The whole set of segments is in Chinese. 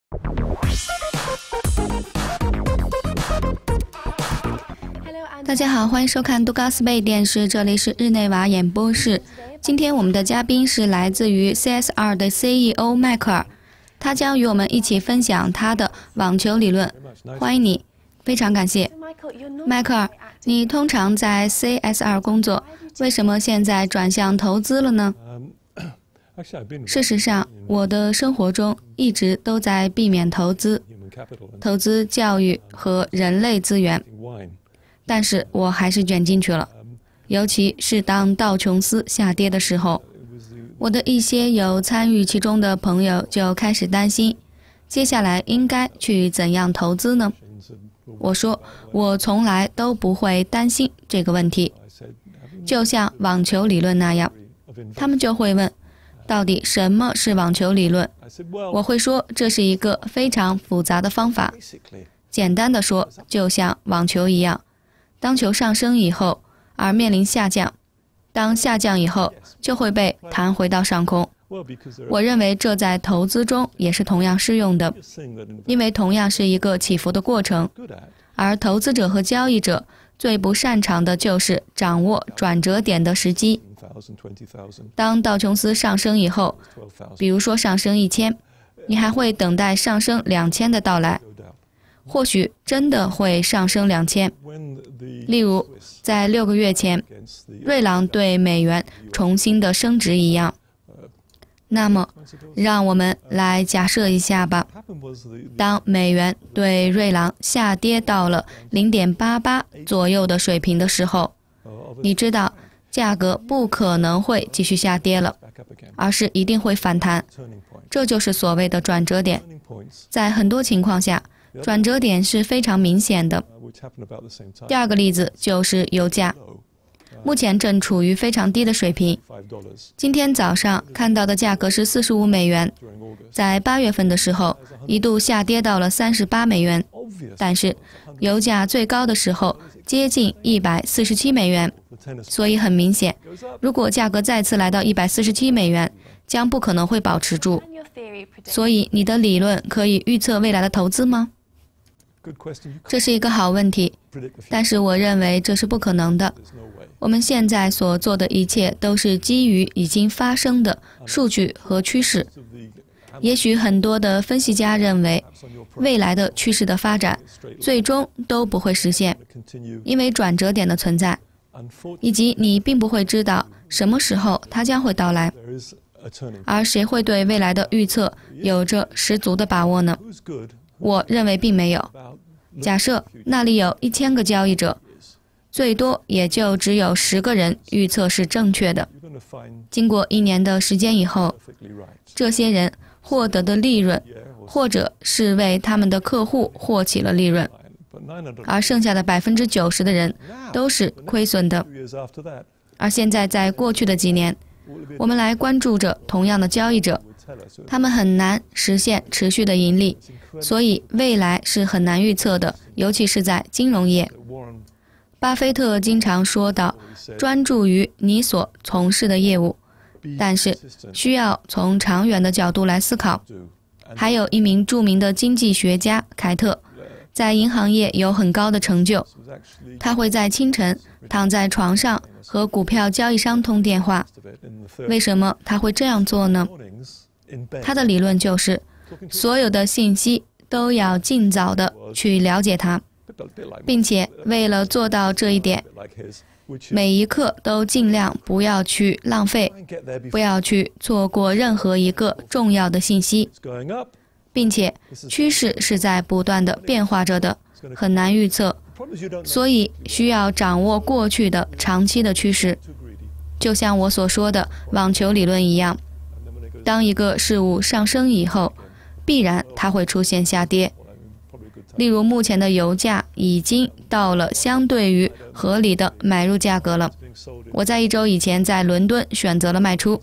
大家好，欢迎收看杜高斯贝电视，这里是日内瓦演播室。今天我们的嘉宾是来自于 CSR 的 CEO 迈克尔，他将与我们一起分享他的网球理论。欢迎你，非常感谢。迈克尔，你通常在 CSR 工作，为什么现在转向投资了呢？事实上，我的生活中一直都在避免投资教育和人类资源，但是我还是卷进去了，尤其是当道琼斯下跌的时候，我的一些有参与其中的朋友就开始担心，接下来应该去怎样投资呢？我说，我从来都不会担心这个问题，就像网球理论那样，他们就会问，到底什么是网球理论？我会说，这是一个非常复杂的方法。简单的说，就像网球一样，当球上升以后，而面临下降，当下降以后，就会被弹回到上空。我认为这在投资中也是同样适用的，因为同样是一个起伏的过程，而投资者和交易者最不擅长的就是掌握转折点的时机。当道琼斯上升以后，比如说上升1000，你还会等待上升2000的到来，或许真的会上升2000。例如在6个月前，瑞郎对美元重新的升值一样。那么让我们来假设一下吧，当美元对瑞郎下跌到了 0.88 左右的水平的时候，你知道价格不可能会继续下跌了，而是一定会反弹，这就是所谓的转折点。在很多情况下，转折点是非常明显的。第二个例子就是油价，目前正处于非常低的水平。今天早上看到的价格是45美元，在8月份的时候一度下跌到了38美元，但是油价最高的时候接近147美元，所以很明显，如果价格再次来到147美元，将不可能会保持住。所以你的理论可以预测未来的投资吗？这是一个好问题，但是我认为这是不可能的。我们现在所做的一切都是基于已经发生的数据和趋势。也许很多的分析家认为，未来的趋势的发展最终都不会实现，因为转折点的存在，以及你并不会知道什么时候它将会到来。而谁会对未来的预测有着十足的把握呢？我认为并没有。假设那里有1000个交易者，最多也就只有10个人预测是正确的。经过1年的时间以后，这些人获得的利润，或者是为他们的客户获取了利润，而剩下的90%的人都是亏损的。而现在在过去的几年，我们来关注着同样的交易者，他们很难实现持续的盈利，所以未来是很难预测的，尤其是在金融业。巴菲特经常说到，专注于你所从事的业务，但是需要从长远的角度来思考。还有一名著名的经济学家凯特，在银行业有很高的成就，他会在清晨躺在床上和股票交易商通电话。为什么他会这样做呢？他的理论就是，所有的信息都要尽早的去了解它，并且为了做到这一点，每一刻都尽量不要去浪费，不要去错过任何一个重要的信息，并且趋势是在不断的变化着的，很难预测，所以需要掌握过去的长期的趋势。就像我所说的网球理论一样，当一个事物上升以后，必然它会出现下跌。例如目前的油价已经到了相对于合理的买入价格了，我在1周以前在伦敦选择了卖出。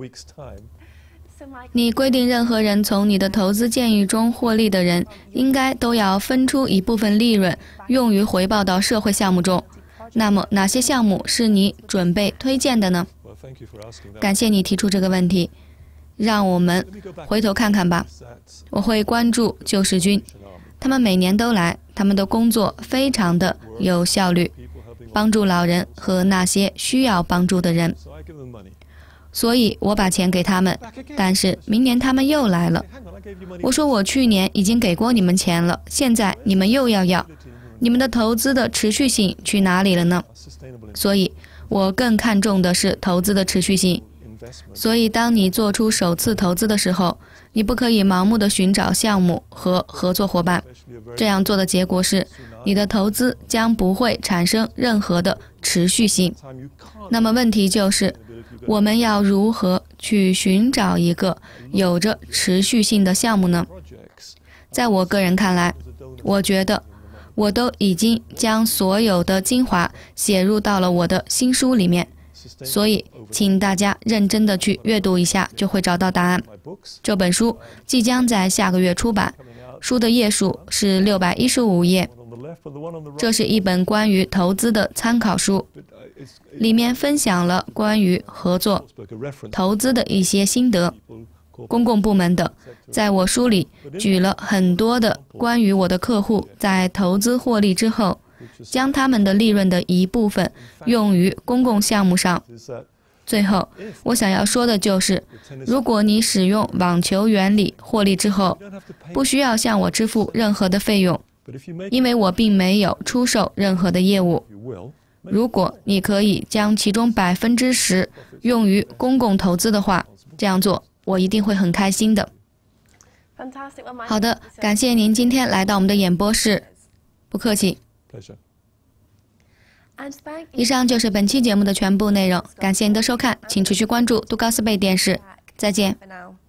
你规定任何人从你的投资建议中获利的人，应该都要分出一部分利润用于回报到社会项目中。那么哪些项目是你准备推荐的呢？感谢你提出这个问题。 让我们回头看看吧。我会关注救世军，他们每年都来，他们的工作非常的有效率，帮助老人和那些需要帮助的人。所以我把钱给他们，但是明年他们又来了。我说我去年已经给过你们钱了，现在你们又要，你们的投资的持续性去哪里了呢？所以我更看重的是投资的持续性。所以当你做出首次投资的时候，你不可以盲目的寻找项目和合作伙伴，这样做的结果是你的投资将不会产生任何的持续性。那么问题就是我们要如何去寻找一个有着持续性的项目呢？在我个人看来，我觉得我都已经将所有的精华写入到了我的新书里面，所以请大家认真的去阅读一下，就会找到答案。这本书即将在下个月出版，书的页数是615页。这是一本关于投资的参考书，里面分享了关于合作、投资的一些心得。公共部门的，在我书里举了很多的关于我的客户在投资获利之后，将他们的利润的一部分用于公共项目上。最后，我想要说的就是，如果你使用网球原理获利之后，不需要向我支付任何的费用，因为我并没有出售任何的业务。如果你可以将其中10%用于公共投资的话，这样做我一定会很开心的。好的，感谢您今天来到我们的演播室，不客气。以上就是本期节目的全部内容，感谢您的收看，请持续关注杜高斯贝电视，再见。